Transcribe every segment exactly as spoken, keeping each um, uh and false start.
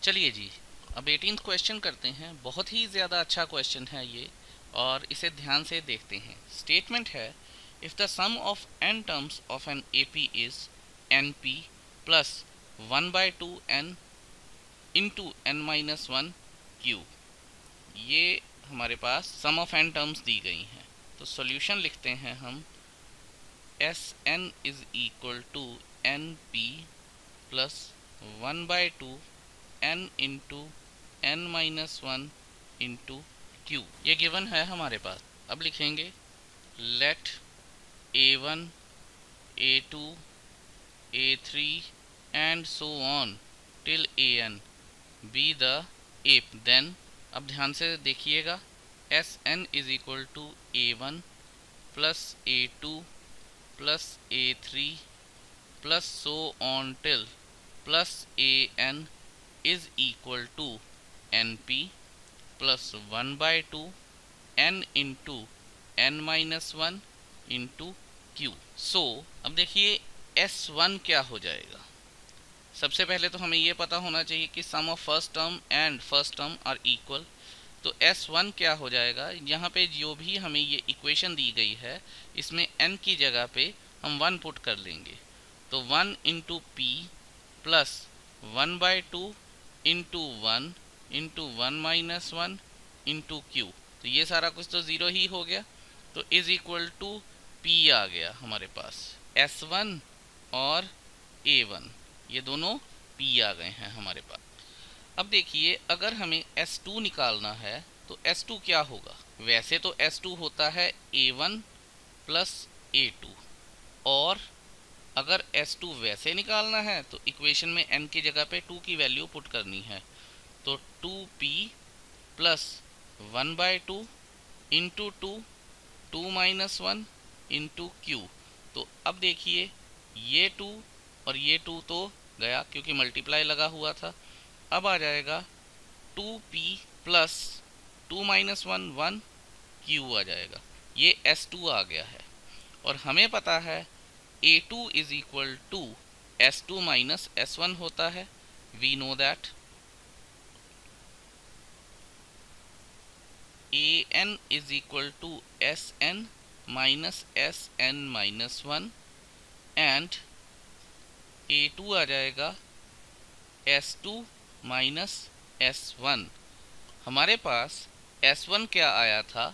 चलिए जी, अब eighteenth question करते हैं। बहुत ही ज़्यादा अच्छा क्वेश्चन है ये, और इसे ध्यान से देखते हैं। स्टेटमेंट है, if the sum of n terms of an A P is n p plus one by two n into n minus one q. ये हमारे पास सम ऑफ एन टर्म्स दी गई हैं। तो सॉल्यूशन लिखते हैं हम, S n is equal to n p plus one by two n into n minus one into q. ये गिवन है हमारे पास। अब लिखेंगे let a one a two a three and so on till a n be the AP. Then अब ध्यान से देखिएगा, S n is equal to a one plus a two plus a three plus so on till plus a n is equal to np plus one by two n into n minus one into q। so अब देखिए S one क्या हो जाएगा। सबसे पहले तो हमें ये पता होना चाहिए कि sum of first term and first term are equal. तो एस वन क्या हो जाएगा, यहाँ पे जो भी हमें ये इक्वेशन दी गई है इसमें n की जगह पे हम वन पुट कर लेंगे। तो one into p plus one by two into one into one minus one into q. तो ये सारा कुछ तो ज़ीरो ही हो गया, तो इज इक्वल टू पी आ गया हमारे पास। एस वन और ए वन ये दोनों पी आ गए हैं हमारे पास। अब देखिए, अगर हमें एस टू निकालना है तो एस टू क्या होगा। वैसे तो एस टू होता है a one plus a two, और अगर एस टू वैसे निकालना है तो इक्वेशन में n की जगह पे टू की वैल्यू पुट करनी है। तो two p plus one by two into two two minus one into q. तो अब देखिए, ये टू और ये टू तो गया क्योंकि मल्टीप्लाई लगा हुआ था। अब आ जाएगा two p plus two minus one one q आ जाएगा। ये एस टू आ गया है, और हमें पता है a two is equal to S two minus S one होता है। We know that a n is equal to S n minus S n minus one, and a two आ जाएगा S two minus S one. हमारे पास S one क्या आया था,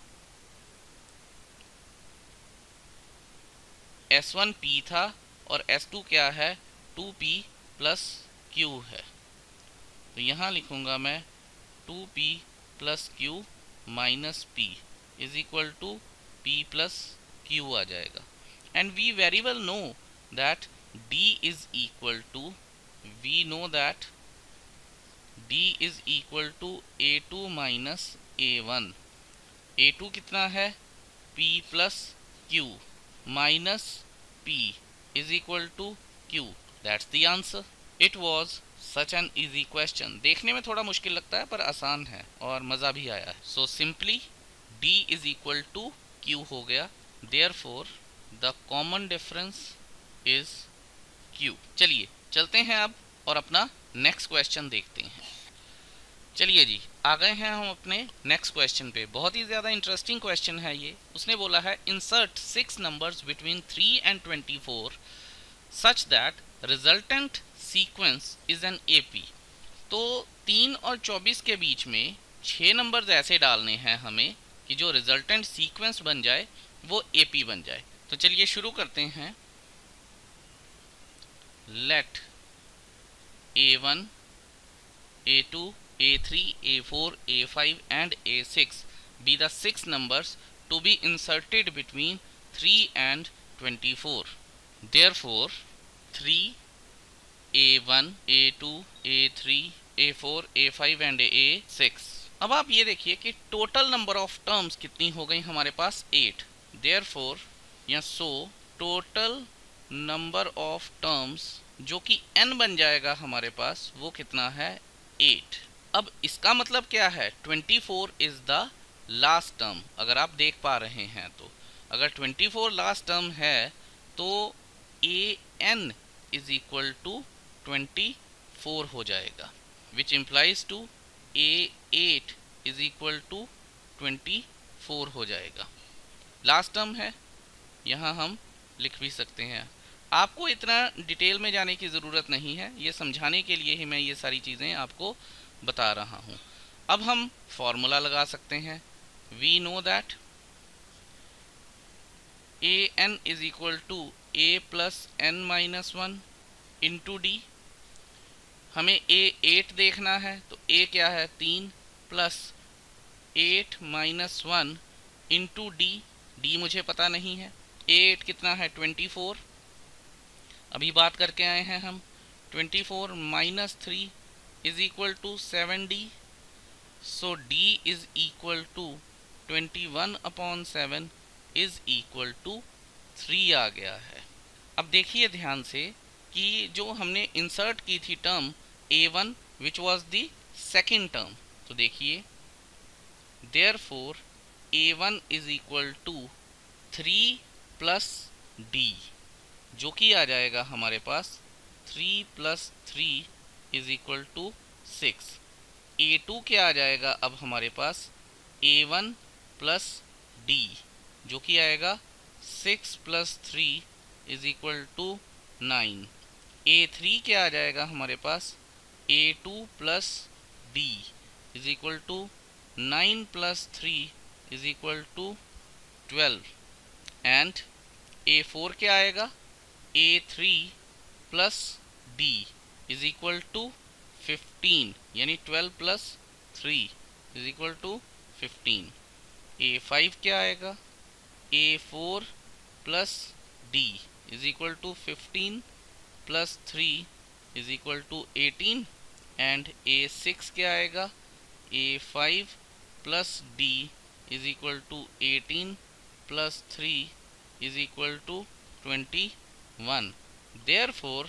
S one P था, और एस टू क्या है, टू पी प्लस क्यू है। तो यहाँ लिखूँगा मैं two p plus q minus p is equal to p plus q आ जाएगा। And we very well know that d is equal to, we know that d is equal to a two minus a one. A two कितना है, p plus q minus P is equal to Q. That's the answer. It was such an easy question. देखने में थोड़ा मुश्किल लगता है पर आसान है और मज़ा भी आया है। So simply D is equal to Q हो गया। Therefore the common difference is Q. चलिए चलते हैं अब और अपना नेक्स्ट क्वेश्चन देखते हैं। चलिए जी, आ गए हैं हम अपने नेक्स्ट क्वेश्चन पे। बहुत ही ज़्यादा इंटरेस्टिंग क्वेश्चन है ये। उसने बोला है, insert six numbers between three and twenty four such that resultant sequence is an AP. तो तीन और चौबीस के बीच में छः नंबर्स ऐसे डालने हैं हमें कि जो रिजल्टेंट सीक्वेंस बन जाए वो एपी बन जाए। तो चलिए शुरू करते हैं। Let a one a two a three a four a five and a six be the six numbers to be inserted between three and twenty-four. Therefore three, a one, a two, a three, a four, a five and a six. अब आप ये देखिए कि total number of terms कितनी हो गई हमारे पास, eight. Therefore या so total number of terms जो कि n बन जाएगा हमारे पास वो कितना है, एट। अब इसका मतलब क्या है, twenty four is the last term. अगर आप देख पा रहे हैं तो अगर ट्वेंटी फोर लास्ट टर्म है तो a n is equal to twenty four हो जाएगा। Which implies to a eight is equal to twenty four हो जाएगा। लास्ट टर्म है, यहाँ हम लिख भी सकते हैं। आपको इतना डिटेल में जाने की ज़रूरत नहीं है, ये समझाने के लिए ही मैं ये सारी चीज़ें आपको बता रहा हूँ। अब हम फॉर्मूला लगा सकते हैं। We know that a n is equal to a plus n minus one into d. हमें ए एट देखना है, तो ए क्या है तीन, plus eight minus one into d. D मुझे पता नहीं है। एट कितना है ट्वेंटी फोर, अभी बात करके आए हैं हम। Twenty four minus three is equal to seven d. So d is equal to twenty one upon seven is equal to three आ गया है। अब देखिए ध्यान से कि जो हमने इंसर्ट की थी term a one which was the second term, तो देखिए therefore a one is equal to three plus d, जो कि आ जाएगा हमारे पास three plus three is equal to six. A two क्या आ जाएगा अब हमारे पास ए वन प्लस डी, जो कि आएगा six plus three is equal to nine. A three क्या आ जाएगा हमारे पास a two plus d is equal to nine plus three is equal to twelve. And a four क्या आएगा a three plus d is equal to fifteen, यानी twelve plus three is equal to fifteen. A five क्या आएगा a four plus d is equal to fifteen plus three is equal to eighteen. And a six क्या आएगा a five plus d is equal to eighteen plus three is equal to twenty one. Therefore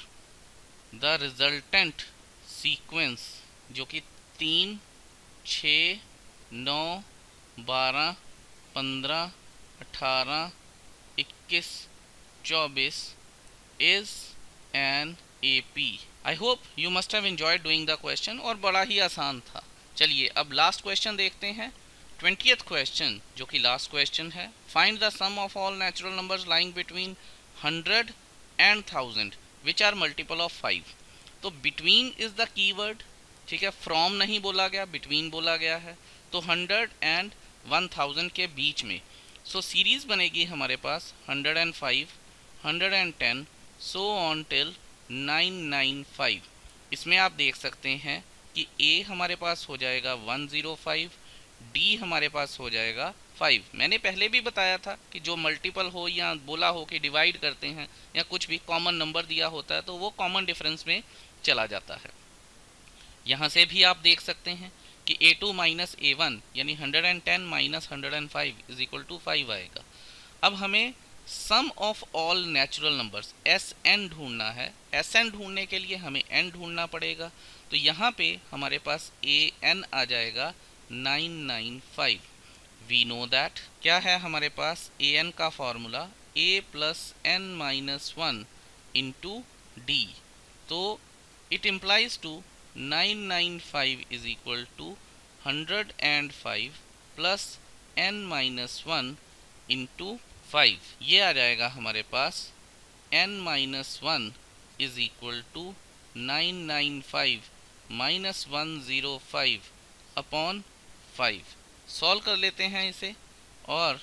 the resultant sequence, जो कि तीन, छः, नौ, बारह, पंद्रह, अठारह, इक्कीस, चौबीस is an A P. I hope you must have enjoyed doing the question, और बड़ा ही आसान था। चलिए अब लास्ट क्वेश्चन देखते हैं। ट्वेंटियथ क्वेश्चन, जो कि लास्ट क्वेश्चन है। Find the sum of all natural numbers lying between hundred and thousand which are multiple of five. तो बिटवीन इज द कीवर्ड, ठीक है, फ्रॉम नहीं बोला गया, बिटवीन बोला गया है। तो हंड्रेड एंड वन थाउजेंड के बीच में, सो so, सीरीज बनेगी हमारे पास hundred and five, hundred and ten, so on till nine nine five. इसमें आप देख सकते हैं कि ए हमारे पास हो जाएगा वन ज़ीरो फाइव, डी हमारे पास हो जाएगा फाइव। मैंने पहले भी बताया था कि जो मल्टीपल हो या बोला हो कि डिवाइड करते हैं या कुछ भी कॉमन नंबर दिया होता है तो वो कॉमन डिफरेंस में चला जाता है। यहाँ से भी आप देख सकते हैं कि a two minus a one यानी hundred and ten minus hundred and five is equal to five आएगा। अब हमें sum of all natural numbers S n ढूंढना है। एस एन ढूंढने के लिए हमें एन ढूंढना पड़ेगा। तो यहाँ पे हमारे पास ए एन आ जाएगा nine nine five. We know that क्या है हमारे पास ए एन का formula a plus n minus one into d. तो it implies to nine nine five is equal to hundred and five plus n minus one into five. ये आ जाएगा हमारे पास n minus one is equal to nine nine five minus one zero five upon five. Solve कर लेते हैं इसे, और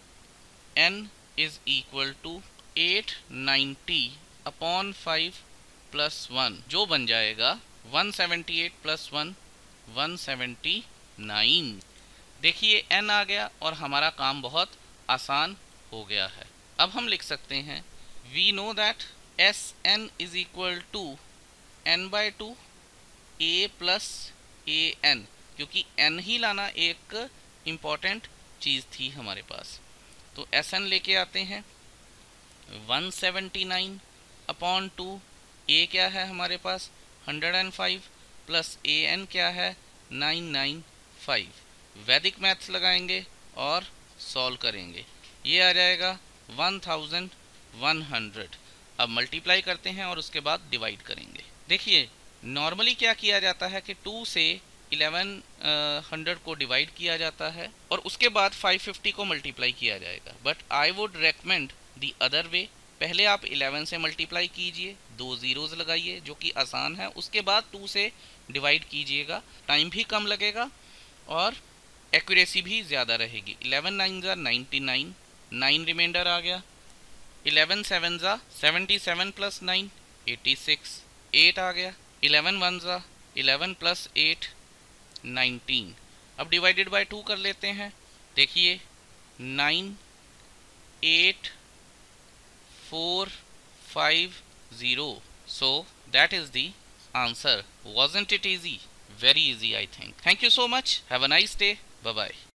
n is equal to eight ninety upon five plus one, जो बन जाएगा one seventy eight plus one, one seventy nine. देखिए n आ गया और हमारा काम बहुत आसान हो गया है। अब हम लिख सकते हैं we know that S n is equal to n by two a plus a n, क्योंकि n ही लाना एक इम्पॉर्टेंट चीज़ थी हमारे पास। तो एस एन लेके आते हैं one seventy nine upon two, a क्या है हमारे पास hundred and five plus a n क्या है नाइन नाइन फाइव। वैदिक मैथ्स लगाएंगे और सॉल्व करेंगे। ये आ जाएगा वन थाउजेंड वन हंड्रेड। अब मल्टीप्लाई करते हैं और उसके बाद डिवाइड करेंगे। देखिए नॉर्मली क्या किया जाता है कि टू से इलेवन हंड्रेड को डिवाइड किया जाता है और उसके बाद फाइव फिफ्टी को मल्टीप्लाई किया जाएगा, but I would recommend the other way. पहले आप इलेवन से मल्टीप्लाई कीजिए, दो ज़ीरोज़ लगाइए जो कि आसान है, उसके बाद टू से डिवाइड कीजिएगा, टाइम भी कम लगेगा और एक्यूरेसी भी ज़्यादा रहेगी। इलेवन नाइन ज़ा नाइन्टी नाइन, नाइन रिमाइंडर आ गया। इलेवन सेवन ज़ा seventy seven plus nine eighty six, eight आ गया। इलेवन वन ज़ा इलेवन प्लस एट नाइनटीन। अब डिवाइडेड बाय टू कर लेते हैं, देखिए nine eight four five zero. So that is the answer. Wasn't it easy? Very easy, I think. Thank you so much. Have a nice day. Bye bye.